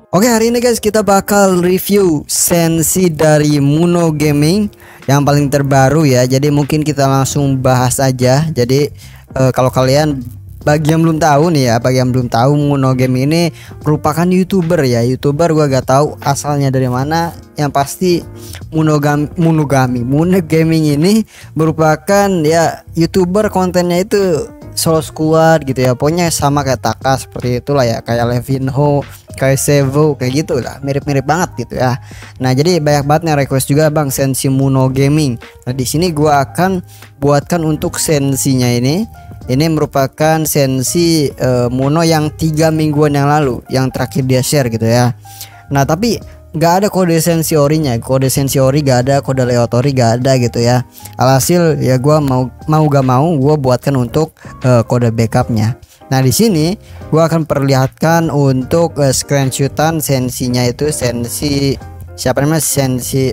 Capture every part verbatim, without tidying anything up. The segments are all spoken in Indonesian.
Oke, hari ini guys kita bakal review sensi dari Muno Gaming yang paling terbaru ya. Jadi mungkin kita langsung bahas aja. Jadi uh, kalau kalian bagi yang belum tahu nih ya, bagi yang belum tahu Muno Gaming ini merupakan YouTuber ya. YouTuber gua gak tahu asalnya dari mana. Yang pasti Munogami Munogami Muno Gaming ini merupakan ya YouTuber, kontennya itu solo squad gitu ya. Pokoknya sama kayak Taka, seperti itulah ya, kayak Levinho, kayak Sevo, kayak gitu lah, mirip-mirip banget gitu ya. Nah, jadi banyak banget yang request juga bang sensi Muno Gaming. Nah, di sini gua akan buatkan untuk sensinya ini. Ini merupakan sensi uh, Muno yang tiga mingguan yang lalu, yang terakhir dia share gitu ya. Nah, tapi nggak ada kode sensi orinya, kode sensi ori gak ada, kode layout ori gak ada gitu ya. Alhasil ya gua mau mau gak mau gua buatkan untuk uh, kode backupnya. Nah, di sini gua akan perlihatkan untuk uh, screenshotan sensinya, itu sensi siapa namanya, sensi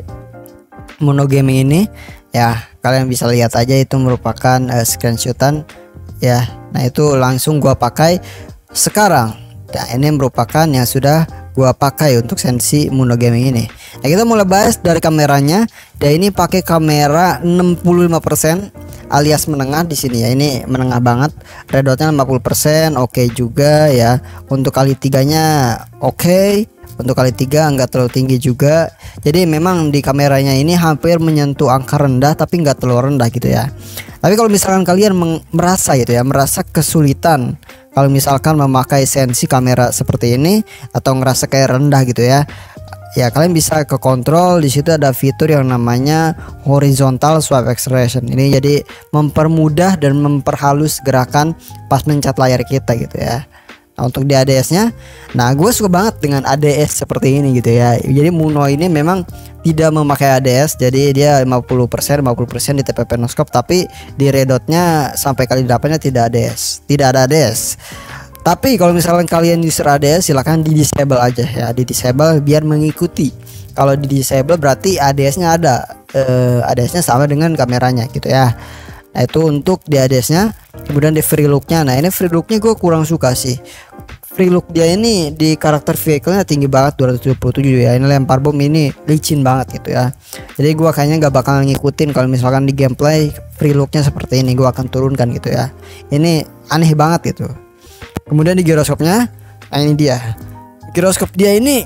Muno Gaming ini ya. Kalian bisa lihat aja, itu merupakan uh, screenshotan ya. Nah, itu langsung gua pakai sekarang. Nah, ini merupakan yang sudah gua pakai untuk sensi Muno Gaming ini. Nah, kita mulai bahas dari kameranya. Dia ini pakai kamera enam puluh lima persen alias menengah di sini ya. Ini menengah banget. Red dotnya lima puluh persen, oke okay juga ya. Untuk kali tiganya oke. Okay. Untuk kali tiga enggak terlalu tinggi juga. Jadi memang di kameranya ini hampir menyentuh angka rendah tapi enggak terlalu rendah gitu ya. Tapi kalau misalkan kalian merasa gitu ya, merasa kesulitan kalau misalkan memakai sensi kamera seperti ini atau ngerasa kayak rendah gitu ya, ya kalian bisa ke kontrol. Di situ ada fitur yang namanya horizontal swipe acceleration. Ini jadi mempermudah dan memperhalus gerakan pas mencat layar kita gitu ya. Nah, untuk di A D S-nya, nah gue suka banget dengan A D S seperti ini gitu ya. Jadi Muno ini memang tidak memakai A D S, jadi dia lima puluh persen lima puluh persen di T P P noskop, tapi di redotnya sampai kali delapan nya tidak A D S, tidak ada A D S. Tapi kalau misalkan kalian user A D S, silahkan di disable aja ya, di disable biar mengikuti. Kalau di disable berarti A D S-nya ada, eh, A D S-nya sama dengan kameranya gitu ya. Nah, itu untuk di A D S-nya. Kemudian di free look-nya, nah ini free look-nya gue kurang suka sih. Free look dia ini di karakter vehicle-nya tinggi banget, dua ratus tujuh puluh tujuh ya. Ini lempar bom ini licin banget gitu ya. Jadi gua kayaknya nggak bakal ngikutin kalau misalkan di gameplay free look-nya seperti ini. Gua akan turunkan gitu ya. Ini aneh banget gitu. Kemudian di giroskopnya, nah ini dia. Giroskop dia ini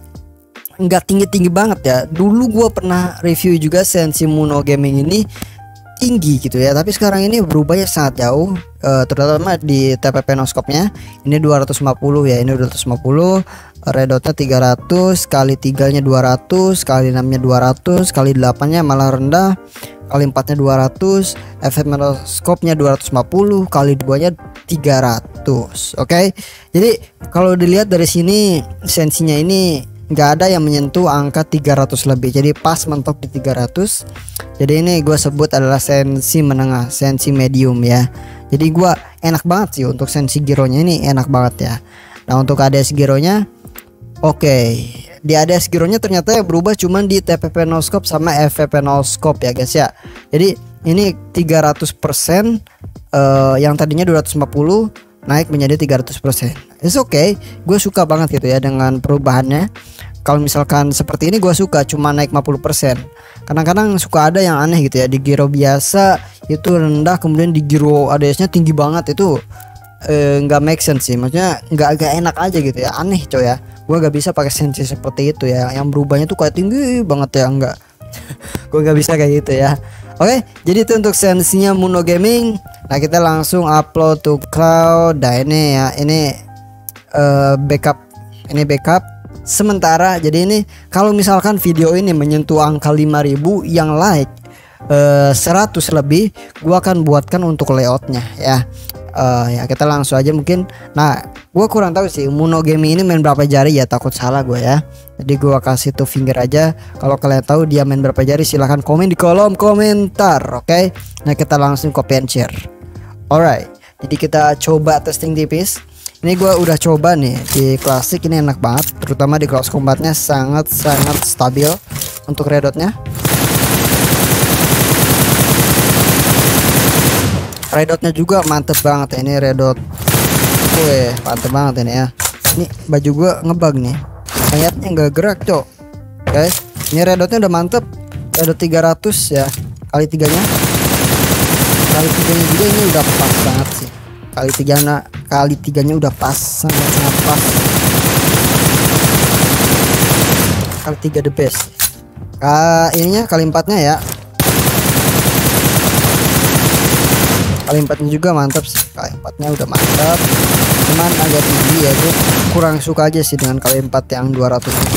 nggak tinggi-tinggi banget ya. Dulu gua pernah review juga sensi Muno Gaming ini tinggi gitu ya, tapi sekarang ini berubahnya sangat jauh, uh, terutama di T P P noskopnya. Ini dua ratus lima puluh ya, ini dua ratus lima puluh, red dotnya tiga ratus, kali tiganya dua ratus, kali enamnya dua ratus, kali delapannya malah rendah, kali empatnya dua ratus, efek noskopnya dua ratus lima puluh, kali duanya tiga ratus. Oke, okay? Jadi kalau dilihat dari sini sensinya ini nggak ada yang menyentuh angka tiga ratus lebih, jadi pas mentok di tiga ratus. Jadi ini gue sebut adalah sensi menengah, sensi medium ya. Jadi gue enak banget sih untuk sensi gironya, ini enak banget ya. Nah, untuk A D S gironya oke, okay. Di A D S gironya ternyata yang berubah cuman di T P P noskop sama F V P noskop ya guys ya. Jadi ini tiga ratus persen, uh, yang tadinya dua ratus lima puluh naik menjadi tiga ratus persen. It's okay, gue suka banget gitu ya dengan perubahannya. Kalau misalkan seperti ini gue suka, cuma naik lima puluh persen. Kadang-kadang suka ada yang aneh gitu ya, di giro biasa itu rendah, kemudian di giro A D S-nya tinggi banget. Itu nggak eh, make sense sih, maksudnya nggak agak enak aja gitu ya, aneh coy ya. Gue gak bisa pakai sensi seperti itu ya, yang berubahnya tuh kayak tinggi banget ya, enggak. Gue nggak bisa kayak gitu ya. Oke, jadi itu untuk sensinya Muno Gaming. Nah, kita langsung upload to cloud. Nah, ini ya, ini uh, backup, ini backup sementara. Jadi ini kalau misalkan video ini menyentuh angka lima ribu yang like uh, seratus lebih, gua akan buatkan untuk layoutnya ya. Uh, ya kita langsung aja mungkin. Nah, gua kurang tahu sih Muno Gaming ini main berapa jari ya, takut salah gue ya. Jadi gua kasih two finger aja. Kalau kalian tahu dia main berapa jari, silahkan komen di kolom komentar. Oke, okay? Nah kita langsung copy and share. Alright, jadi kita coba testing tipis. Ini gue udah coba nih di klasik, ini enak banget, terutama di close combatnya sangat-sangat stabil untuk redotnya. Redotnya juga mantep banget ya, ini redot. Wih, mantep banget ini ya. Ini baju gue ngebug nih. mayatnya nggak gerak cok. Guys, ini redotnya udah mantep, redot tiga ratus ya, kali tiganya kali tiganya juga ini udah pas banget sih, kali tiganya kali tiganya udah pas, sangat sangat pas, kali tiga the best. Ah, ininya kali empatnya ya, kali empatnya juga mantap sih, kali empatnya udah mantap, cuman agak tinggi ya, gue kurang suka aja sih dengan kali empat yang dua ratus ini.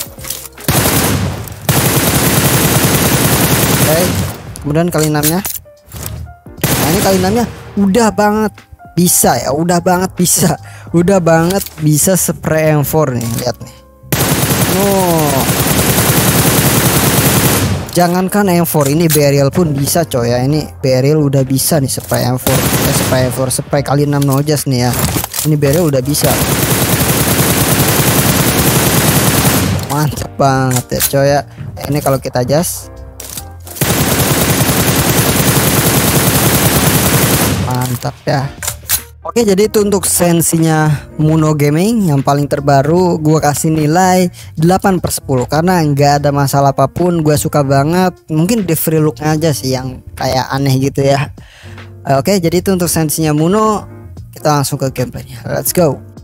Oke, kemudian kali enamnya, nah ini kali enamnya udah banget bisa ya, udah banget bisa, udah banget bisa spray M four nih, lihat nih. Oh, jangankan M four, ini burial pun bisa coy ya, ini burial udah bisa nih spray M four, eh, spray M four, spray kali enam nojas nih ya, ini burial udah bisa, mantap banget ya coy ya. Ini kalau kita jas mantap ya. Oke, jadi itu untuk sensinya Muno Gaming yang paling terbaru, gua kasih nilai delapan per sepuluh karena nggak ada masalah apapun, gua suka banget. Mungkin di free look aja sih yang kayak aneh gitu ya. Oke, jadi itu untuk sensinya Muno. Kita langsung ke gameplaynya, let's go.